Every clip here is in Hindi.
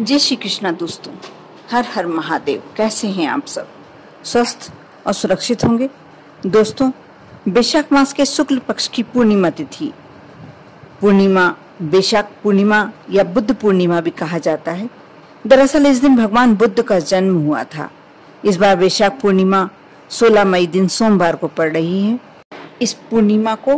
जय श्री कृष्णा दोस्तों, हर हर महादेव। कैसे हैं आप सब? स्वस्थ और सुरक्षित होंगे। दोस्तों, वैशाख मास के शुक्ल पक्ष की पूर्णिमा तिथि, पूर्णिमा वैशाख पूर्णिमा या बुद्ध पूर्णिमा भी कहा जाता है। दरअसल इस दिन भगवान बुद्ध का जन्म हुआ था। इस बार वैशाख पूर्णिमा 16 मई दिन सोमवार को पड़ रही है। इस पूर्णिमा को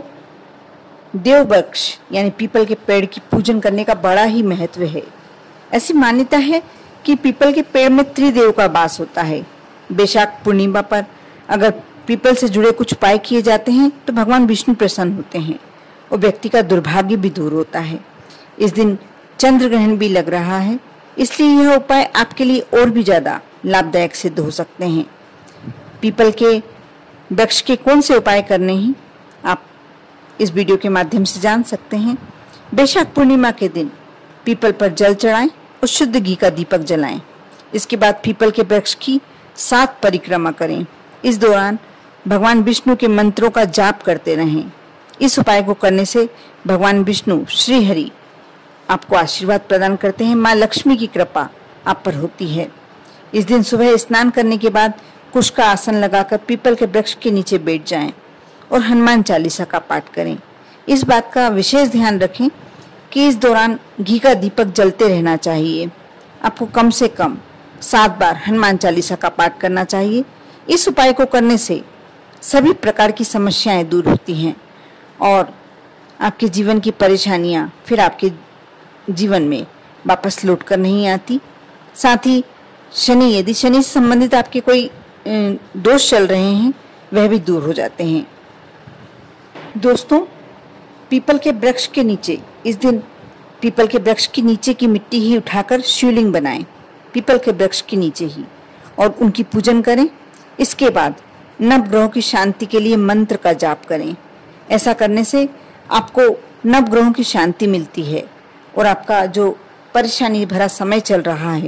देव वृक्ष यानी पीपल के पेड़ की पूजन करने का बड़ा ही महत्व है। ऐसी मान्यता है कि पीपल के पेड़ में त्रिदेव का वास होता है। वैशाख पूर्णिमा पर अगर पीपल से जुड़े कुछ उपाय किए जाते हैं तो भगवान विष्णु प्रसन्न होते हैं और व्यक्ति का दुर्भाग्य भी दूर होता है। इस दिन चंद्र ग्रहण भी लग रहा है, इसलिए यह उपाय आपके लिए और भी ज्यादा लाभदायक सिद्ध हो सकते हैं। पीपल के वृक्ष के कौन से उपाय करने हैं आप इस वीडियो के माध्यम से जान सकते हैं। वैशाख पूर्णिमा के दिन पीपल पर जल चढ़ाएं और शुद्ध घी का दीपक जलाएं। इसके बाद पीपल के वृक्ष की 7 परिक्रमा करें। इस दौरान भगवान विष्णु के मंत्रों का जाप करते रहें। इस उपाय को करने से भगवान विष्णु श्री हरि आपको आशीर्वाद प्रदान करते हैं। माँ लक्ष्मी की कृपा आप पर होती है। इस दिन सुबह स्नान करने के बाद कुश का आसन लगाकर पीपल के वृक्ष के नीचे बैठ जाएं और हनुमान चालीसा का पाठ करें। इस बात का विशेष ध्यान रखें कि इस दौरान घी का दीपक जलते रहना चाहिए। आपको कम से कम 7 बार हनुमान चालीसा का पाठ करना चाहिए। इस उपाय को करने से सभी प्रकार की समस्याएं दूर होती हैं और आपके जीवन की परेशानियां फिर आपके जीवन में वापस लौट कर नहीं आती। साथ ही यदि शनि से संबंधित आपके कोई दोष चल रहे हैं वह भी दूर हो जाते हैं। दोस्तों, पीपल के वृक्ष के नीचे इस दिन पीपल के वृक्ष के नीचे की मिट्टी ही उठाकर शिवलिंग बनाएं, पीपल के वृक्ष के नीचे ही, और उनकी पूजन करें। इसके बाद नवग्रहों की शांति के लिए मंत्र का जाप करें। ऐसा करने से आपको नवग्रहों की शांति मिलती है और आपका जो परेशानी भरा समय चल रहा है,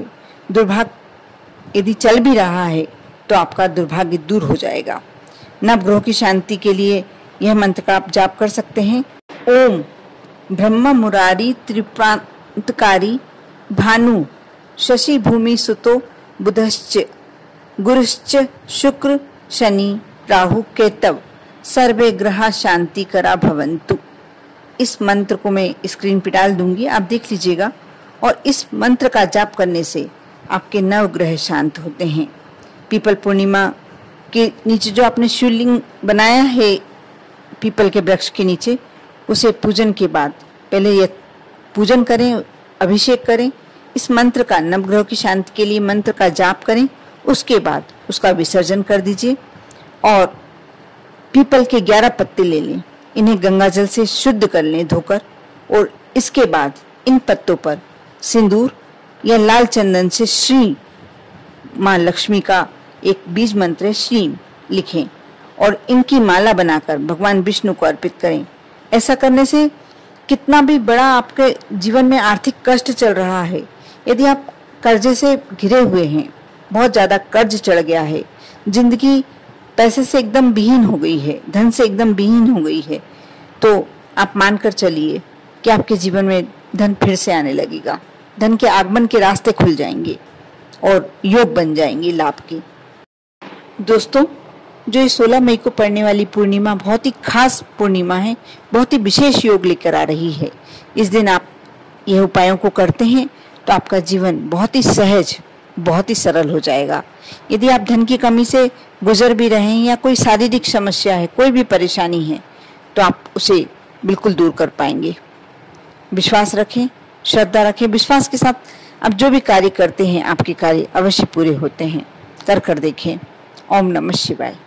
दुर्भाग्य यदि चल भी रहा है तो आपका दुर्भाग्य दूर हो जाएगा। नवग्रहों की शांति के लिए यह मंत्र का आप जाप कर सकते हैं। ओम ब्रह्म मुरारी त्रिप्रांतकारी भानु शशि भूमि सुतो बुधश्च गुरुश्च शुक्र शनि राहु केतव सर्वे ग्रह शांति करा भवन्तु। इस मंत्र को मैं स्क्रीन पर डाल दूंगी, आप देख लीजिएगा। और इस मंत्र का जाप करने से आपके नवग्रह शांत होते हैं। पीपल पूर्णिमा के नीचे जो आपने शिवलिंग बनाया है पीपल के वृक्ष के नीचे, उसे पूजन के बाद पहले यह पूजन करें, अभिषेक करें। इस मंत्र का नवग्रह की शांति के लिए मंत्र का जाप करें। उसके बाद उसका विसर्जन कर दीजिए और पीपल के 11 पत्ते ले लें, इन्हें गंगा जल से शुद्ध कर लें धोकर, और इसके बाद इन पत्तों पर सिंदूर या लाल चंदन से श्री माँ लक्ष्मी का एक बीज मंत्र श्री लिखें और इनकी माला बनाकर भगवान विष्णु को अर्पित करें। ऐसा करने से कितना भी बड़ा आपके जीवन में आर्थिक कष्ट चल रहा है, यदि आप कर्जे से घिरे हुए हैं, बहुत ज्यादा कर्ज चढ़ गया है, जिंदगी पैसे से एकदम विहीन हो गई है, धन से एकदम विहीन हो गई है, तो आप मानकर चलिए कि आपके जीवन में धन फिर से आने लगेगा। धन के आगमन के रास्ते खुल जाएंगे और योग बन जाएंगे लाभ के। दोस्तों, जो ये 16 मई को पड़ने वाली पूर्णिमा बहुत ही खास पूर्णिमा है, बहुत ही विशेष योग लेकर आ रही है। इस दिन आप यह उपायों को करते हैं तो आपका जीवन बहुत ही सहज, बहुत ही सरल हो जाएगा। यदि आप धन की कमी से गुजर भी रहे हैं या कोई शारीरिक समस्या है, कोई भी परेशानी है, तो आप उसे बिल्कुल दूर कर पाएंगे। विश्वास रखें, श्रद्धा रखें। विश्वास के साथ आप जो भी कार्य करते हैं आपके कार्य अवश्य पूरे होते हैं। कर देखें। ओम नमः शिवाय।